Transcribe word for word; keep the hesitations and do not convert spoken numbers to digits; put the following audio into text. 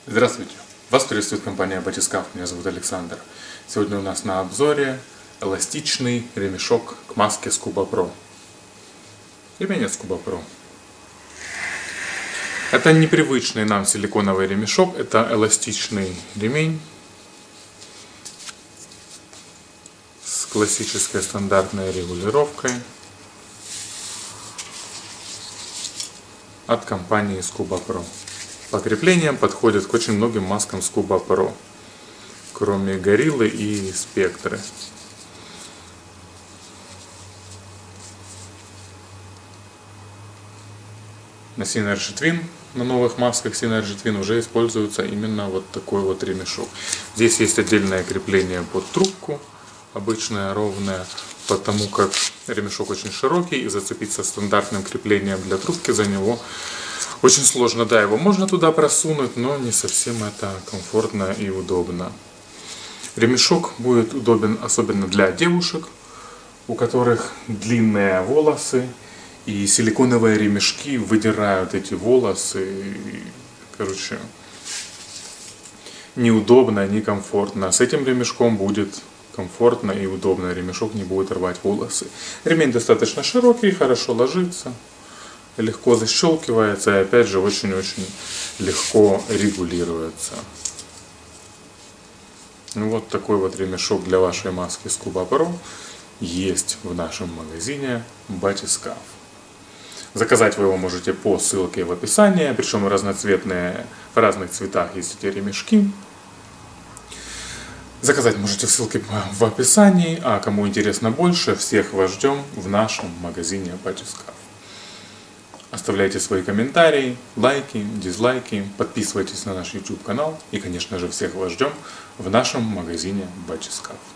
Здравствуйте! Вас приветствует компания Батискаф, меня зовут Александр. Сегодня у нас на обзоре эластичный ремешок к маске Scuba Pro. Ремень от Scuba Pro. Это непривычный нам силиконовый ремешок, это эластичный ремень с классической стандартной регулировкой от компании Scuba Pro. По креплениям подходит к очень многим маскам Scuba Pro, кроме Гориллы и Спектры. На Synergy Twin, на новых масках Synergy Twin уже используется именно вот такой вот ремешок. Здесь есть отдельное крепление под трубку, обычное ровное, потому как ремешок очень широкий и зацепиться стандартным креплением для трубки за него очень сложно. Да, его можно туда просунуть, но не совсем это комфортно и удобно. Ремешок будет удобен особенно для девушек, у которых длинные волосы, и силиконовые ремешки выдирают эти волосы. И, короче, неудобно, некомфортно. С этим ремешком будет комфортно и удобно. Ремешок не будет рвать волосы. Ремень достаточно широкий, хорошо ложится, легко защелкивается и опять же очень-очень легко регулируется. Ну, вот такой вот ремешок для вашей маски Scuba Pro есть в нашем магазине Батискаф. Заказать вы его можете по ссылке в описании, причем разноцветные, в разных цветах есть эти ремешки. Заказать можете в ссылке в описании, а кому интересно больше, всех вас ждем в нашем магазине Батискаф. Оставляйте свои комментарии, лайки, дизлайки, подписывайтесь на наш YouTube канал и, конечно же, всех вас ждем в нашем магазине Батискаф.